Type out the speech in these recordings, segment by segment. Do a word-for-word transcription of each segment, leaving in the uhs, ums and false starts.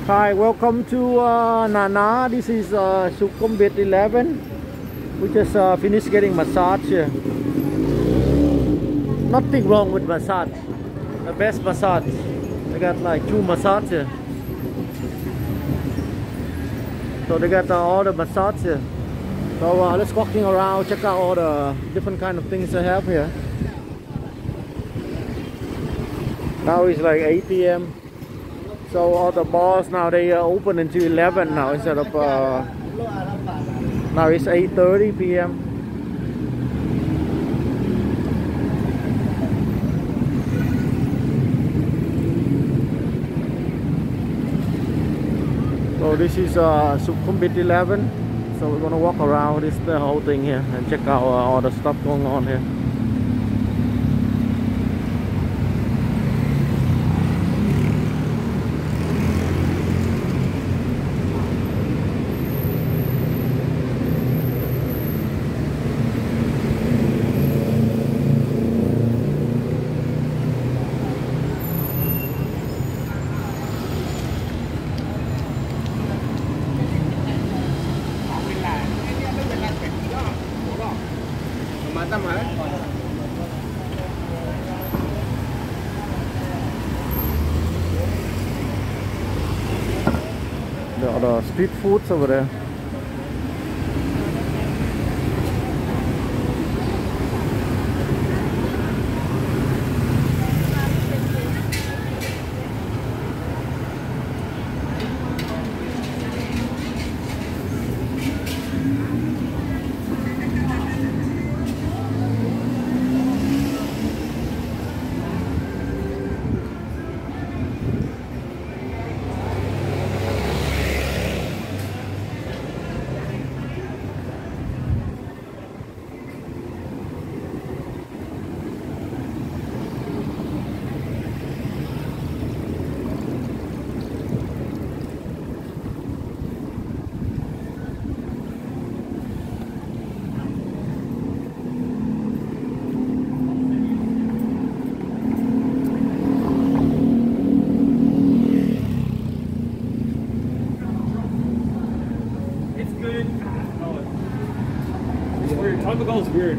Hi, welcome to uh, Nana. This is uh, Sukhumvit eleven. We just uh, finished getting massage here. Nothing wrong with massage. The best massage. They got like two massage here. So they got uh, all the massage here. So uh, let's walking around, check out all the different kind of things they have here. Now it's like eight P M So all the bars now they are open until eleven now instead of uh, now it's eight thirty P M So this is uh, Sukhumvit eleven. So we're gonna walk around this the whole thing here and check out uh, all the stuff going on here. There are the street foods over there. Tropical is weird.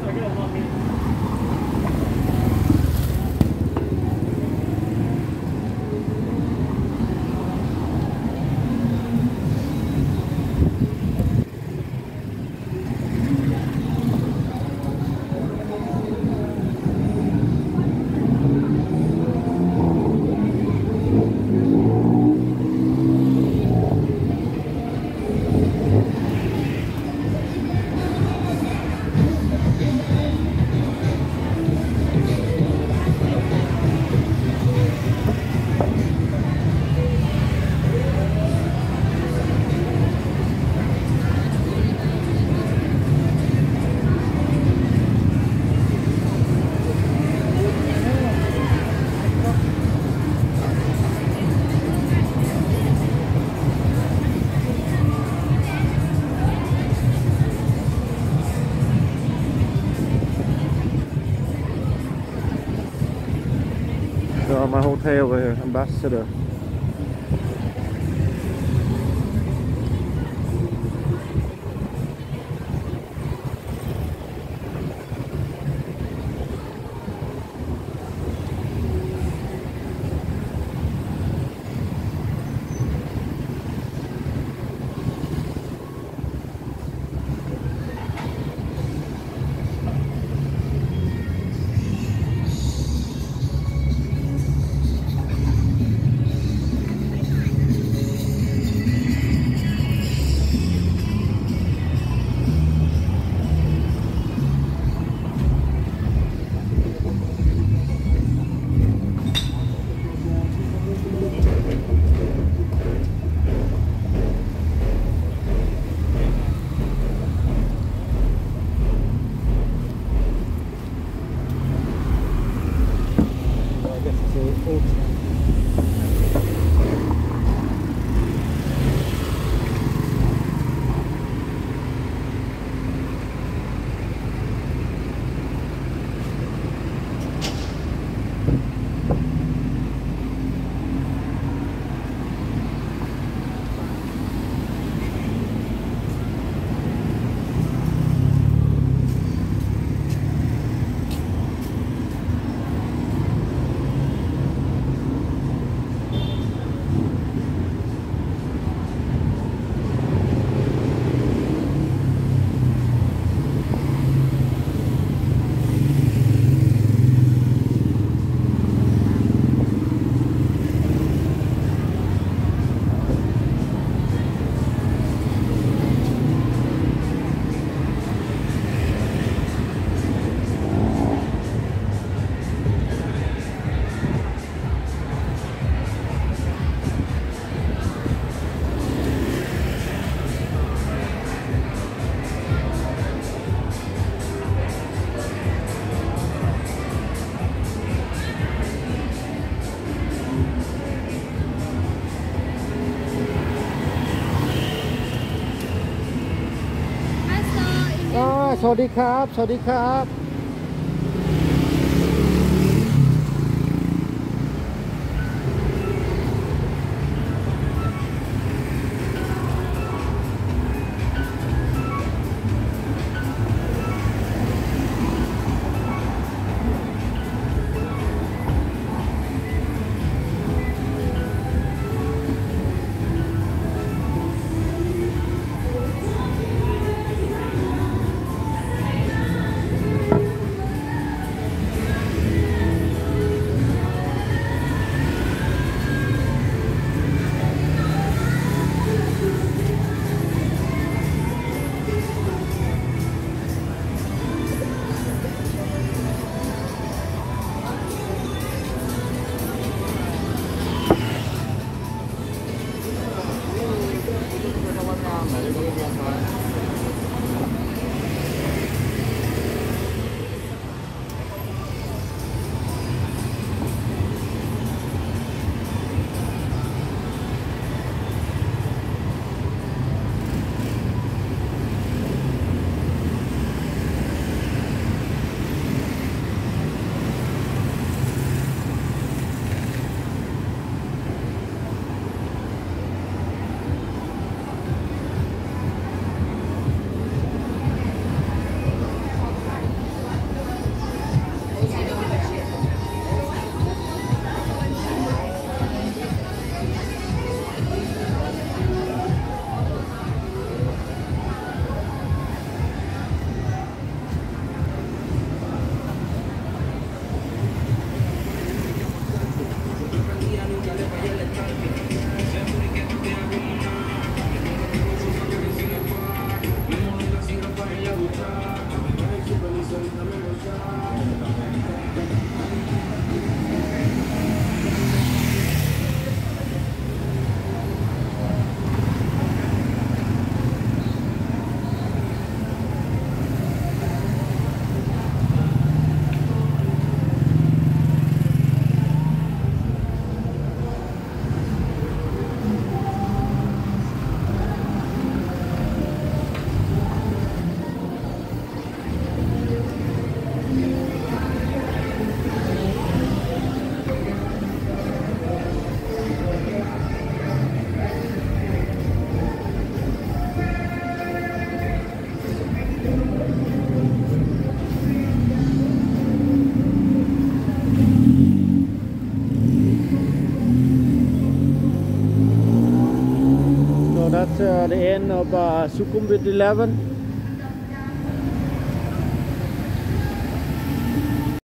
So my hotel over here, Ambassador. สวัสดีครับสวัสดีครับ That's uh, the end of uh, Sukhumvit eleven.